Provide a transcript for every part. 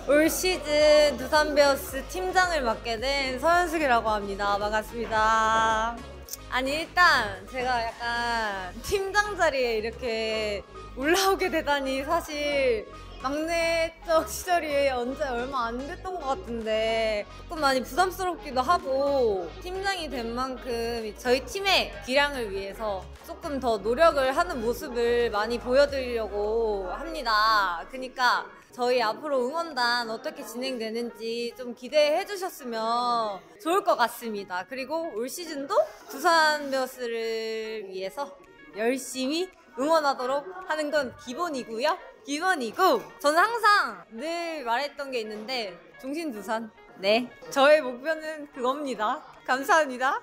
올 시즌 두산 베어스 팀장을 맡게 된 서현숙이라고 합니다. 반갑습니다. 아니 일단 제가 약간 팀장 자리에 이렇게 올라오게 되다니 사실 막내적 시절이 얼마 안 됐던 것 같은데 조금 많이 부담스럽기도 하고 팀장이 된 만큼 저희 팀의 기량을 위해서 조금 더 노력을 하는 모습을 많이 보여드리려고 합니다. 그러니까 저희 앞으로 응원단 어떻게 진행되는지 좀 기대해 주셨으면 좋을 것 같습니다. 그리고 올 시즌도 두산 베어스를 위해서 열심히 응원하도록 하는 건 기본이고요. 기본이고 저는 항상 늘 말했던 게 있는데 중신 두산. 네, 저의 목표는 그겁니다. 감사합니다.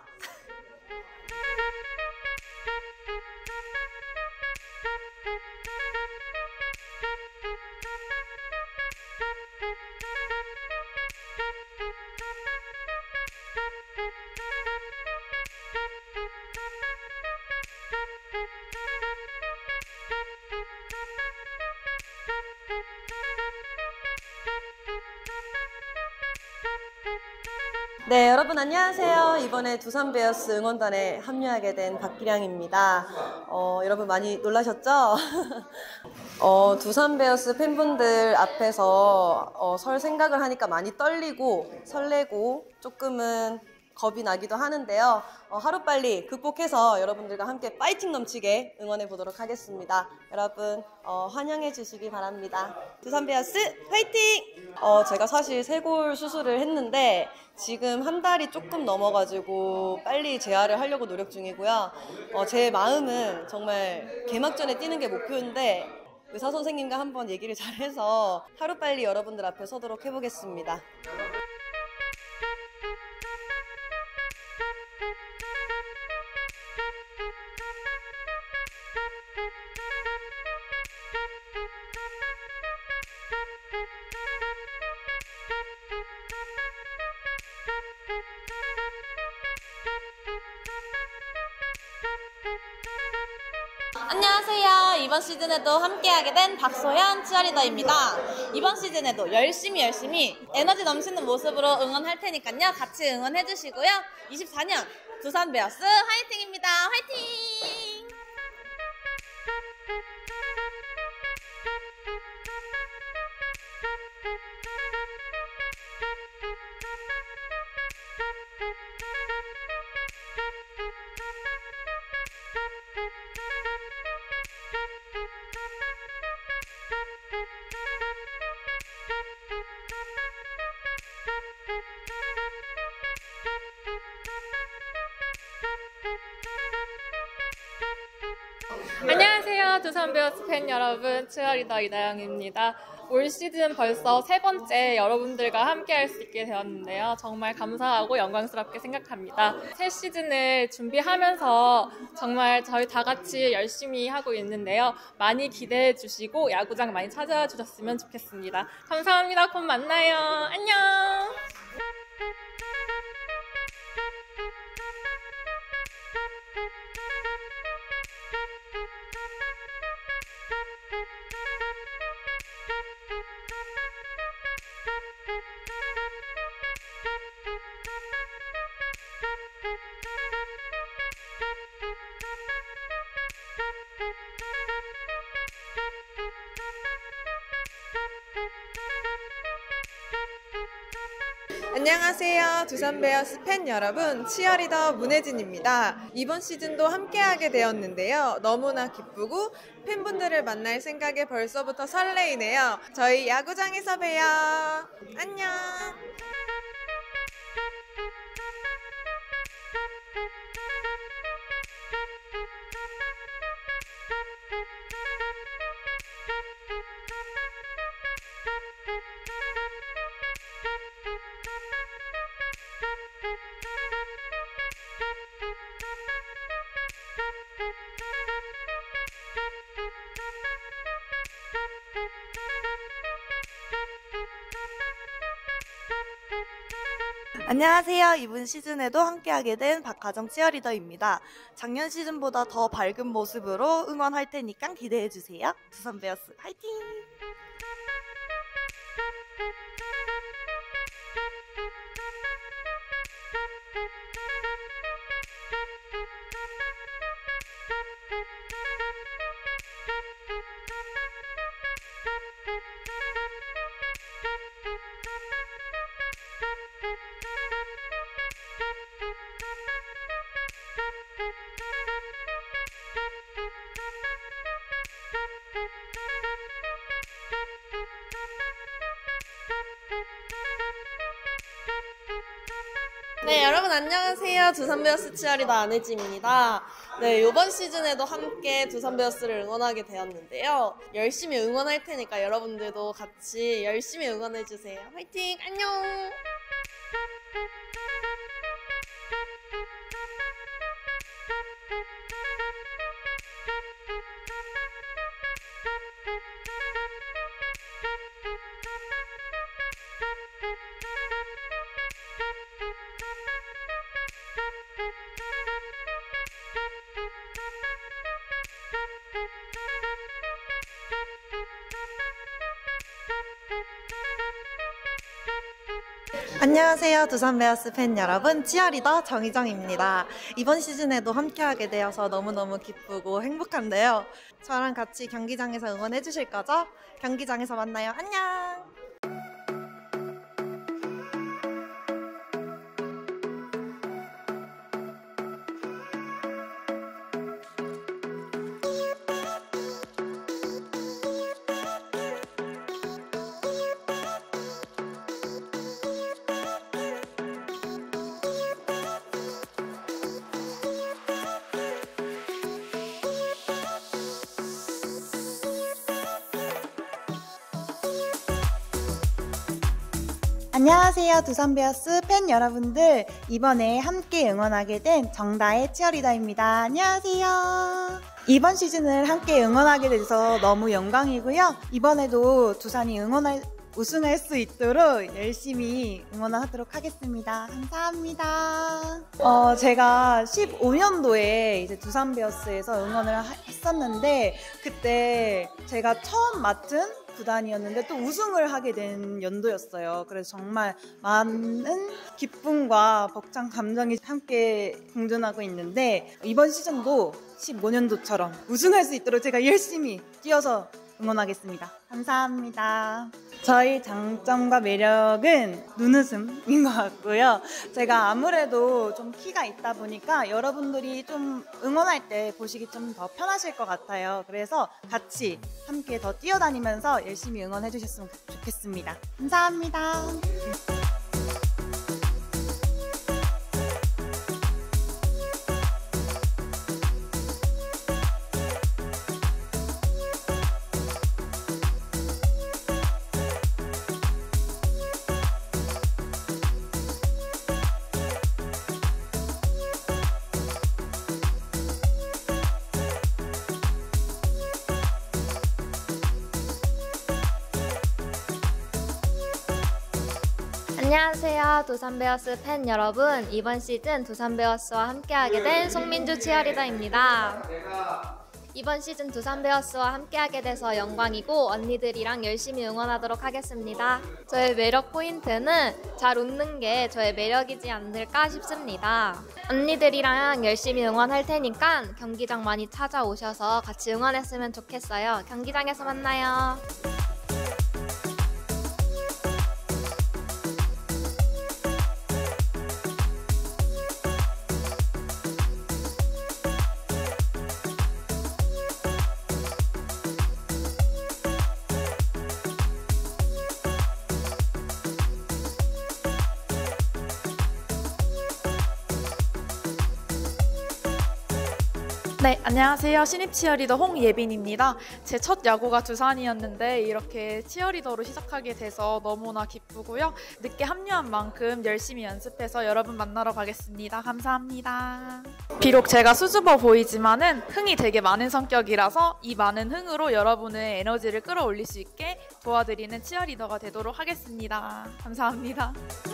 네, 여러분 안녕하세요. 이번에 두산 베어스 응원단에 합류하게 된 박기량입니다. 여러분 많이 놀라셨죠? 두산 베어스 팬분들 앞에서 설 생각을 하니까 많이 떨리고 설레고 조금은 겁이 나기도 하는데요. 하루빨리 극복해서 여러분들과 함께 파이팅 넘치게 응원해 보도록 하겠습니다. 여러분 환영해 주시기 바랍니다. 두산 베어스 파이팅! 제가 사실 쇄골 수술을 했는데 지금 한 달이 조금 넘어가지고 빨리 재활을 하려고 노력 중이고요. 제 마음은 정말 개막전에 뛰는 게 목표인데 의사 선생님과 한번 얘기를 잘해서 하루빨리 여러분들 앞에 서도록 해보겠습니다. 안녕하세요. 이번 시즌에도 함께하게 된 박소현 치어리더입니다. 이번 시즌에도 열심히 에너지 넘치는 모습으로 응원할 테니까요. 같이 응원해 주시고요. 24년 두산 베어스 화이팅입니다. 화이팅! 안녕하세요. 두산 베어스 팬 여러분, 치어리더 이다영입니다. 올 시즌 벌써 세 번째 여러분들과 함께 할 수 있게 되었는데요. 정말 감사하고 영광스럽게 생각합니다. 새 시즌을 준비하면서 정말 저희 다 같이 열심히 하고 있는데요. 많이 기대해 주시고 야구장 많이 찾아와 주셨으면 좋겠습니다. 감사합니다. 곧 만나요. 안녕! 안녕하세요. 두산 베어스 팬 여러분, 치어리더 문혜진입니다. 이번 시즌도 함께하게 되었는데요. 너무나 기쁘고 팬분들을 만날 생각에 벌써부터 설레이네요. 저희 야구장에서 봬요. 안녕. 안녕하세요. 이번 시즌에도 함께하게 된 박하정 치어리더입니다. 작년 시즌보다 더 밝은 모습으로 응원할 테니까 기대해주세요. 두산 베어스 화이팅! 네, 여러분 안녕하세요. 두산베어스 치어리더 안혜지입니다. 네, 이번 시즌에도 함께 두산베어스를 응원하게 되었는데요. 열심히 응원할 테니까 여러분들도 같이 열심히 응원해주세요. 화이팅! 안녕! 안녕하세요. 두산베어스 팬 여러분, 치어리더 정희정입니다. 이번 시즌에도 함께하게 되어서 너무너무 기쁘고 행복한데요. 저랑 같이 경기장에서 응원해 주실 거죠? 경기장에서 만나요. 안녕! 안녕하세요. 두산베어스 팬 여러분들, 이번에 함께 응원하게 된 정다혜 치어리더입니다. 안녕하세요. 이번 시즌을 함께 응원하게 돼서 너무 영광이고요. 이번에도 두산이 우승할 수 있도록 열심히 응원하도록 하겠습니다. 감사합니다. 제가 15년도에 이제 두산베어스에서 응원을 했었는데, 그때 제가 처음 맡은 구단이었는데 또 우승을 하게 된 연도였어요. 그래서 정말 많은 기쁨과 벅찬 감정이 함께 공존하고 있는데, 이번 시즌도 15년도처럼 우승할 수 있도록 제가 열심히 뛰어서 응원하겠습니다. 감사합니다. 저희 장점과 매력은 눈웃음인 것 같고요. 제가 아무래도 좀 키가 있다 보니까 여러분들이 좀 응원할 때 보시기 좀 더 편하실 것 같아요. 그래서 같이 함께 더 뛰어다니면서 열심히 응원해 주셨으면 좋겠습니다. 감사합니다. 안녕하세요. 두산베어스 팬 여러분, 이번 시즌 두산베어스와 함께하게 된 송민주 치어리더입니다. 이번 시즌 두산베어스와 함께하게 돼서 영광이고 언니들이랑 열심히 응원하도록 하겠습니다. 저의 매력 포인트는 잘 웃는 게 저의 매력이지 않을까 싶습니다. 언니들이랑 열심히 응원할 테니까 경기장 많이 찾아오셔서 같이 응원했으면 좋겠어요. 경기장에서 만나요. 네, 안녕하세요. 신입 치어리더 홍예빈입니다. 제 첫 야구가 두산이었는데 이렇게 치어리더로 시작하게 돼서 너무나 기쁘고요. 늦게 합류한 만큼 열심히 연습해서 여러분 만나러 가겠습니다. 감사합니다. 비록 제가 수줍어 보이지만은 흥이 되게 많은 성격이라서 이 많은 흥으로 여러분의 에너지를 끌어올릴 수 있게 도와드리는 치어리더가 되도록 하겠습니다. 감사합니다.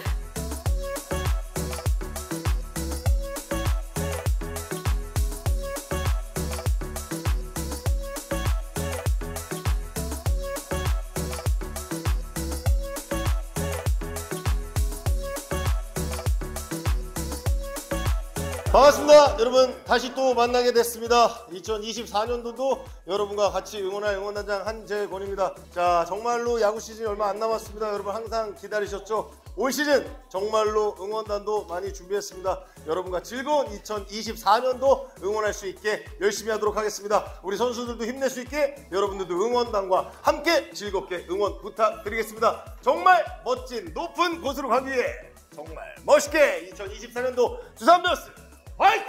반갑습니다. 여러분 다시 또 만나게 됐습니다. 2024년도도 여러분과 같이 응원할 응원단장 한재권입니다. 자, 정말로 야구 시즌이 얼마 안 남았습니다. 여러분 항상 기다리셨죠? 올 시즌 정말로 응원단도 많이 준비했습니다. 여러분과 즐거운 2024년도 응원할 수 있게 열심히 하도록 하겠습니다. 우리 선수들도 힘낼 수 있게 여러분들도 응원단과 함께 즐겁게 응원 부탁드리겠습니다. 정말 멋진 높은 곳으로 가기 위해 정말 멋있게 2024년도 두산 베어스 화이팅!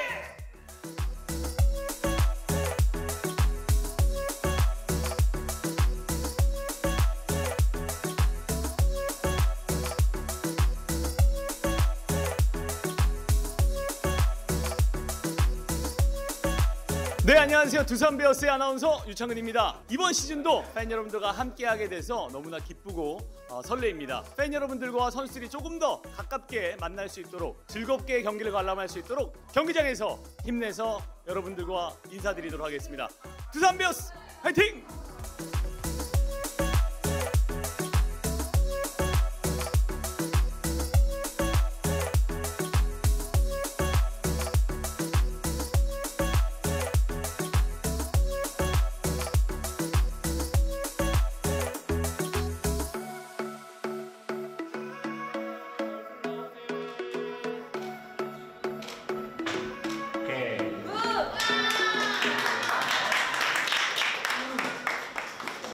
네, 안녕하세요. 두산 베어스의 아나운서 유창근입니다. 이번 시즌도 팬 여러분들과 함께하게 돼서 너무나 기쁘고 설레입니다. 팬 여러분들과 선수들이 조금 더 가깝게 만날 수 있도록 즐겁게 경기를 관람할 수 있도록 경기장에서 힘내서 여러분들과 인사드리도록 하겠습니다. 두산 베어스 화이팅!